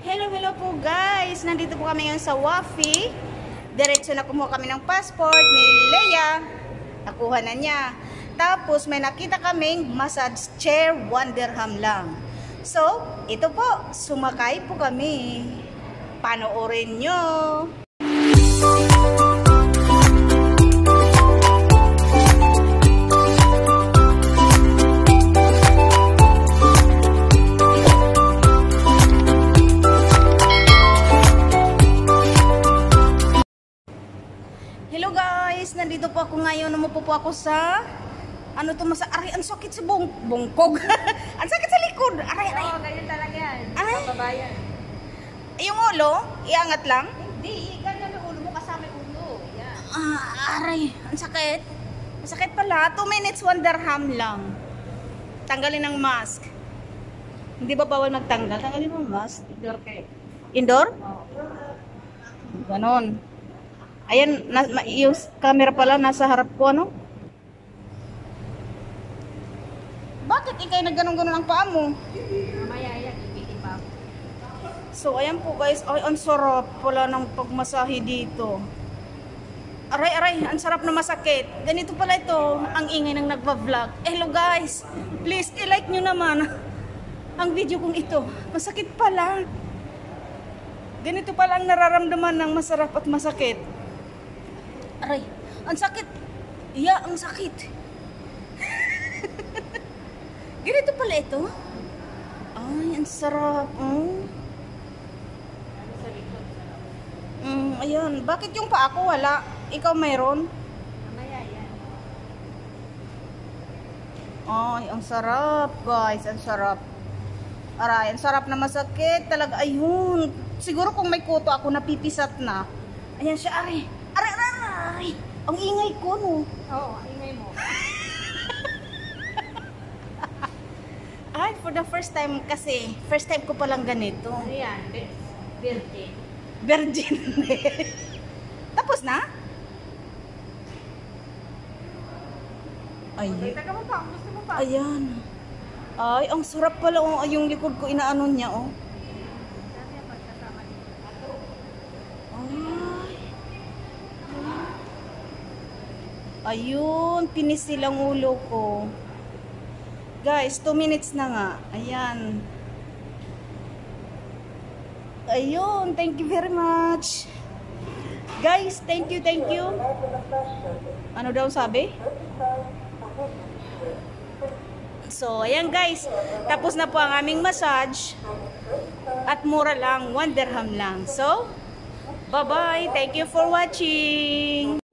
Hello po guys! Nandito po kami ngayon sa Wafi. Diretso na kumuha kami ng passport ni Leia. Nakuha na niya. Tapos may nakita kaming massage chair, 1 dirham lang. So, ito po, sumakay po kami. Panoorin nyo! Hello guys, nandito po ako ngayon. Umupo po ako sa ano to, aray, ang sakit sa bungkog. Ang sakit sa likod. Aray. Oo, ganyan talaga yan. Aray. Sa babayan. Yung ulo, iangat lang. Hindi, ganyan yung ulo mo kasama yung ulo. Yan. Aray, ang sakit. Ang sakit pala. 2 minutes, 1 dirham lang. Tanggalin ang mask. Hindi ba bawal magtanggal? Tanggalin mo ang mask. Indoor kayo. Indoor? Oo. Ganon. Ayan, yung camera pala nasa harap ko, ano? Bakit ikay nagganon-ganon ang paa mo? Mamaya yan, ipitin pa ako. So, ayan po guys. Ay, ang sarap pala ng pagmasahe dito. Aray, ang sarap na masakit. Ganito pala ito, ang ingay ng nagpa-vlog. Hello guys, please i-like nyo naman ang video kong ito. Masakit pala. Ganito pala ang nararamdaman ng masarap at masakit. Aray, ang sakit. Iya, ang sakit. Ganito pala ito. Ay, ang sarap. Ayan. Bakit yung paa ko wala? Ikaw mayroon? Mamaya yan. Ay, ang sarap, guys. Ang sarap. Aray, ang sarap na masakit. Talaga, ayun. Siguro kung may kuto ako, napipisat na. Ayan siya, aray. Aray. Ang ingay ko, no? Oo, ingay mo. Ay, for the first time kasi. First time ko palang ganito. Ano yan? Virgin. Virgin. Tapos na? Ay, Teka mo pa, gusto mo pa. ayan. Ay, ang sarap pala. Oh, yung likod ko, inaano niya, oh. Sabi yan, pagkasama niyo. Ayun, pinisil ang ulo ko. Guys, 2 minutes na nga. Ayan. Ayun, thank you very much. Guys, thank you. Ano daw sabi? So, ayan guys. Tapos na po ang aming massage. At mura lang, 1 dirham lang. So, bye-bye. Thank you for watching.